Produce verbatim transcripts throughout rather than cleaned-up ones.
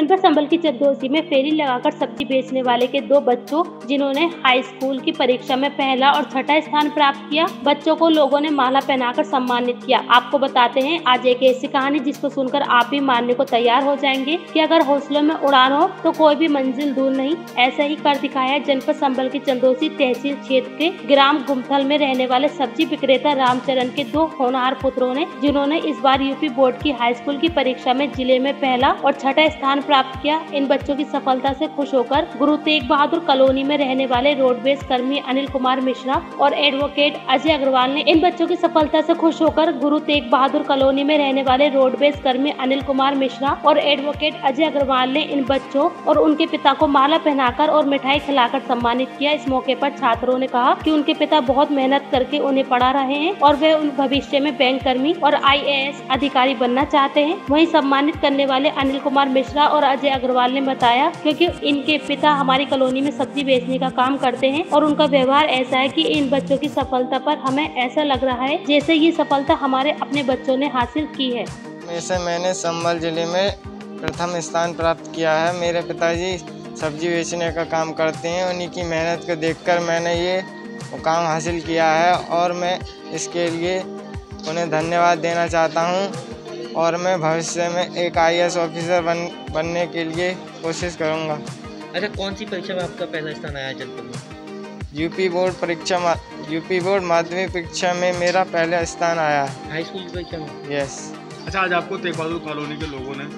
जनपद संबल की चंदौसी में फेरी लगाकर सब्जी बेचने वाले के दो बच्चों जिन्होंने हाई स्कूल की परीक्षा में पहला और छठा स्थान प्राप्त किया, बच्चों को लोगों ने माला पहनाकर सम्मानित किया। आपको बताते हैं आज एक ऐसी कहानी जिसको सुनकर आप भी मानने को तैयार हो जाएंगे कि अगर हौसलों में उड़ान हो तो कोई भी मंजिल दूर नहीं। ऐसा ही कर दिखाया जनपद संबल की चंदौसी तहसील क्षेत्र के ग्राम गुमथल में रहने वाले सब्जी विक्रेता रामचरण के दो होनहार पुत्रों ने, जिन्होंने इस बार यूपी बोर्ड की हाई स्कूल की परीक्षा में जिले में पहला और छठा स्थान प्राप्त किया। इन बच्चों की सफलता से खुश होकर गुरु तेग बहादुर कॉलोनी में रहने वाले रोडवेज कर्मी अनिल कुमार मिश्रा और एडवोकेट अजय अग्रवाल ने इन बच्चों की सफलता से खुश होकर गुरु तेग बहादुर कॉलोनी में रहने वाले रोडवेज कर्मी अनिल कुमार मिश्रा और एडवोकेट अजय अग्रवाल ने इन बच्चों और उनके पिता को माला पहनाकर और मिठाई खिलाकर सम्मानित किया। इस मौके पर छात्रों ने कहा कि उनके पिता बहुत मेहनत करके उन्हें पढ़ा रहे हैं और वे उन भविष्य में बैंक कर्मी और आई ए एस अधिकारी बनना चाहते हैं। वहीं सम्मानित करने वाले अनिल कुमार मिश्रा और अजय अग्रवाल ने बताया क्योंकि इनके पिता हमारी कॉलोनी में सब्जी बेचने का काम करते हैं और उनका व्यवहार ऐसा है कि इन बच्चों की सफलता पर हमें ऐसा लग रहा है जैसे ये सफलता हमारे अपने बच्चों ने हासिल की है। वैसे मैंने संबल जिले में प्रथम स्थान प्राप्त किया है। मेरे पिताजी सब्जी बेचने का काम करते हैं, उन्हीं की मेहनत को देखकर मैंने ये मुकाम हासिल किया है और मैं इसके लिए उन्हें धन्यवाद देना चाहता हूँ और मैं भविष्य में एक आई ए एस ऑफिसर बन बनने के लिए कोशिश करूँगा। अच्छा, कौन सी परीक्षा में आपका पहला स्थान आया जनपद में? यूपी बोर्ड परीक्षा यूपी बोर्ड माध्यमिक परीक्षा में मेरा पहला स्थान आया है। हाई स्कूल की परीक्षा में? यस। अच्छा, आज आपको तेग बहादुर कॉलोनी के लोगों ने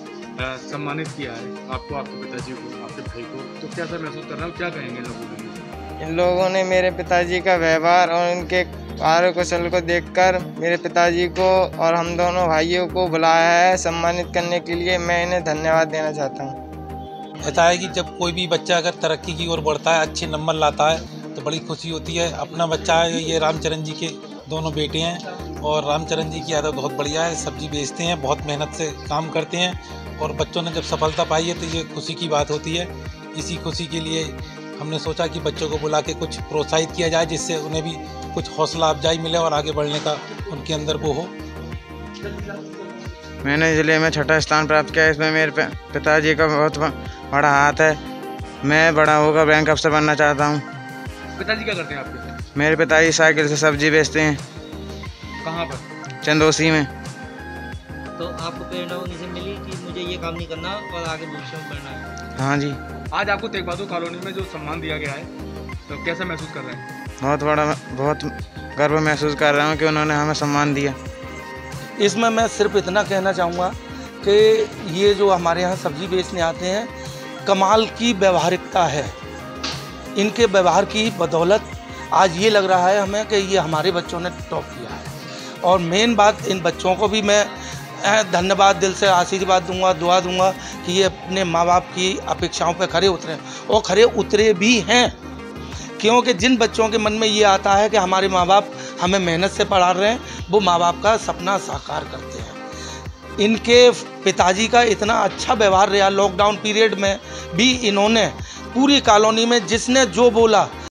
आ, सम्मानित किया है, आपको, आपके पिताजी को, आपके भाई को, तो कैसा महसूस कर रहे हो, क्या कहेंगे लोगों के? इन लोगों ने मेरे पिताजी का व्यवहार और उनके कार्य कुशल को देखकर मेरे पिताजी को और हम दोनों भाइयों को बुलाया है सम्मानित करने के लिए। मैं इन्हें धन्यवाद देना चाहता हूँ। ऐसा है कि जब कोई भी बच्चा अगर तरक्की की ओर बढ़ता है, अच्छे नंबर लाता है तो बड़ी खुशी होती है। अपना बच्चा है, ये रामचरण जी के दोनों बेटे हैं और रामचरण जी की आदत बहुत बढ़िया है, सब्जी बेचते हैं, बहुत मेहनत से काम करते हैं और बच्चों ने जब सफलता पाई है तो ये खुशी की बात होती है। इसी खुशी के लिए हमने सोचा कि बच्चों को बुला के कुछ प्रोत्साहित किया जाए जिससे उन्हें भी कुछ हौसला अफजाई मिले और आगे बढ़ने का उनके अंदर वो हो। मैंने जिले में छठा स्थान प्राप्त किया। इसमें मेरे पिताजी का बहुत बड़ा हाथ है। मैं बड़ा होकर बैंक अफसर बनना चाहता हूँ। पिताजी क्या करते हैं आपके? मेरे पिताजी साइकिल से सब्जी बेचते हैं। कहाँ पर? चंदौसी में। तो आपको प्रेरणा उन्हीं से मिली कि मुझे ये काम नहीं करना और आगे भविष्य में करना है? हाँ जी। आज आपको तेग बहादुर कॉलोनी में जो सम्मान दिया गया है तो कैसा महसूस कर रहे हैं? बहुत बड़ा, बहुत गर्व महसूस कर रहा हूँ कि उन्होंने हमें सम्मान दिया। इसमें मैं सिर्फ इतना कहना चाहूँगा कि ये जो हमारे यहाँ सब्जी बेचने आते हैं, कमाल की व्यवहारिकता है। इनके व्यवहार की बदौलत आज ये लग रहा है हमें कि ये हमारे बच्चों ने टॉप किया है। और मेन बात, इन बच्चों को भी मैं धन्यवाद दिल से आशीर्वाद दूंगा, दुआ दूंगा कि ये अपने माँ बाप की अपेक्षाओं पर खरे उतरे और खरे उतरे भी हैं। क्योंकि जिन बच्चों के मन में ये आता है कि हमारे माँ बाप हमें मेहनत से पढ़ा रहे हैं, वो माँ बाप का सपना साकार करते हैं। इनके पिताजी का इतना अच्छा व्यवहार रहा, लॉकडाउन पीरियड में भी इन्होंने पूरी कॉलोनी में जिसने जो बोला